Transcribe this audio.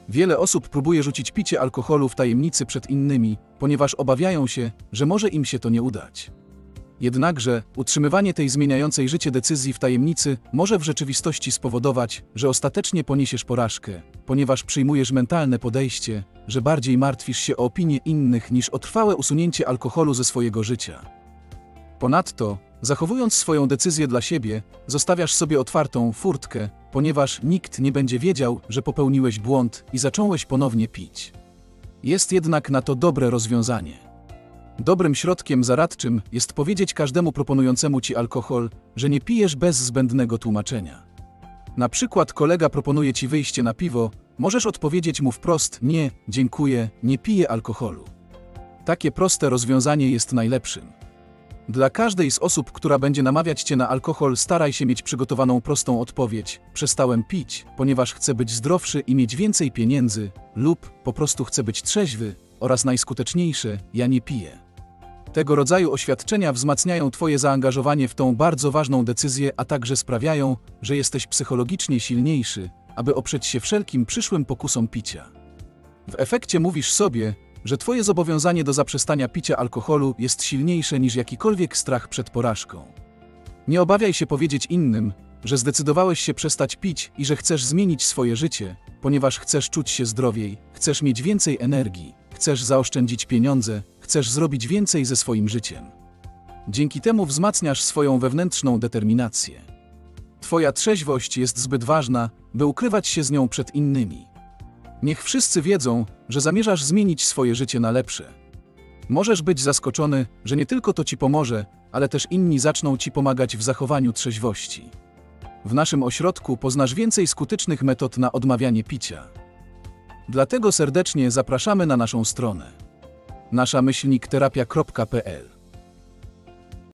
Wiele osób próbuje rzucić picie alkoholu w tajemnicy przed innymi, ponieważ obawiają się, że może im się to nie udać. Jednakże utrzymywanie tej zmieniającej życie decyzji w tajemnicy może w rzeczywistości spowodować, że ostatecznie poniesiesz porażkę, ponieważ przyjmujesz mentalne podejście, że bardziej martwisz się o opinię innych niż o trwałe usunięcie alkoholu ze swojego życia. Ponadto, zachowując swoją decyzję dla siebie, zostawiasz sobie otwartą furtkę, ponieważ nikt nie będzie wiedział, że popełniłeś błąd i zacząłeś ponownie pić. Jest jednak na to dobre rozwiązanie. Dobrym środkiem zaradczym jest powiedzieć każdemu proponującemu ci alkohol, że nie pijesz bez zbędnego tłumaczenia. Na przykład kolega proponuje ci wyjście na piwo, możesz odpowiedzieć mu wprost: nie, dziękuję, nie piję alkoholu. Takie proste rozwiązanie jest najlepszym. Dla każdej z osób, która będzie namawiać cię na alkohol, staraj się mieć przygotowaną prostą odpowiedź: przestałem pić, ponieważ chcę być zdrowszy i mieć więcej pieniędzy, lub po prostu chcę być trzeźwy, oraz najskuteczniejsze: ja nie piję. Tego rodzaju oświadczenia wzmacniają twoje zaangażowanie w tą bardzo ważną decyzję, a także sprawiają, że jesteś psychologicznie silniejszy, aby oprzeć się wszelkim przyszłym pokusom picia. W efekcie mówisz sobie, że twoje zobowiązanie do zaprzestania picia alkoholu jest silniejsze niż jakikolwiek strach przed porażką. Nie obawiaj się powiedzieć innym, że zdecydowałeś się przestać pić i że chcesz zmienić swoje życie, ponieważ chcesz czuć się zdrowiej, chcesz mieć więcej energii, chcesz zaoszczędzić pieniądze, chcesz zrobić więcej ze swoim życiem. Dzięki temu wzmacniasz swoją wewnętrzną determinację. Twoja trzeźwość jest zbyt ważna, by ukrywać się z nią przed innymi. Niech wszyscy wiedzą, że zamierzasz zmienić swoje życie na lepsze. Możesz być zaskoczony, że nie tylko to ci pomoże, ale też inni zaczną ci pomagać w zachowaniu trzeźwości. W naszym ośrodku poznasz więcej skutecznych metod na odmawianie picia. Dlatego serdecznie zapraszamy na naszą stronę nasza-terapia.pl